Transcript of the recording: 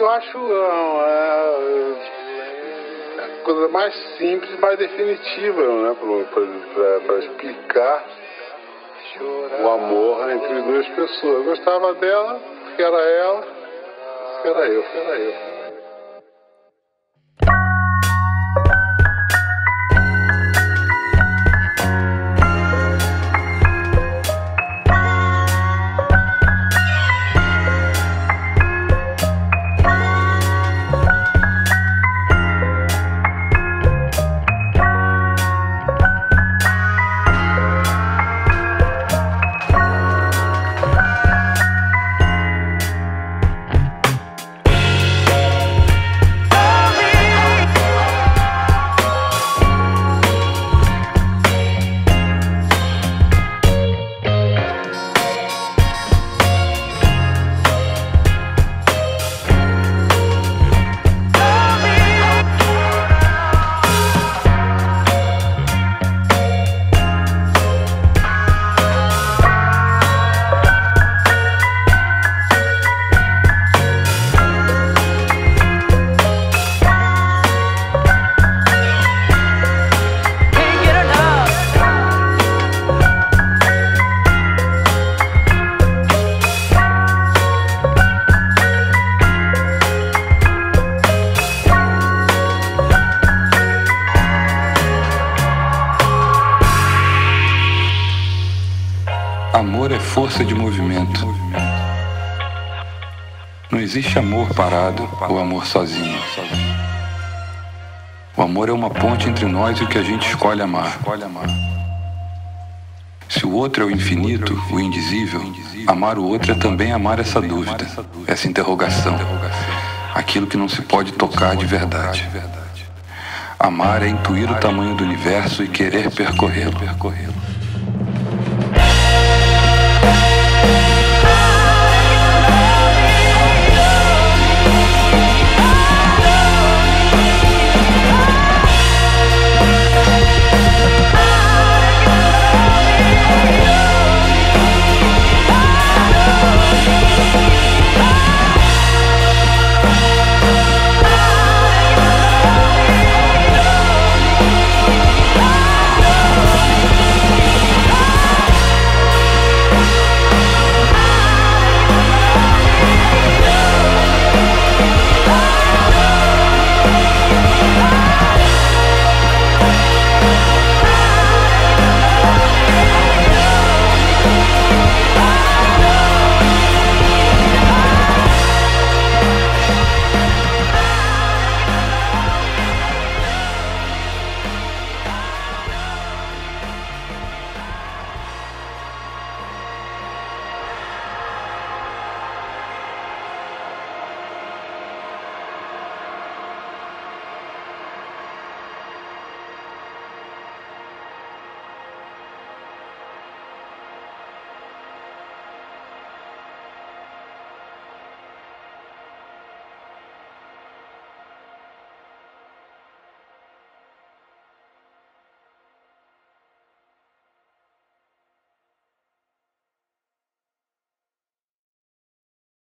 eu acho a coisa mais simples e mais definitiva, né, para explicar o amor entre duas pessoas. Eu gostava dela, que era ela, que era eu. Amor é força de movimento. Não existe amor parado ou amor sozinho. O amor é uma ponte entre nós e o que a gente escolhe amar. Se o outro é o infinito, o indizível, amar o outro é também amar essa dúvida, essa interrogação, aquilo que não se pode tocar de verdade. Amar é intuir o tamanho do universo e querer percorrê-lo.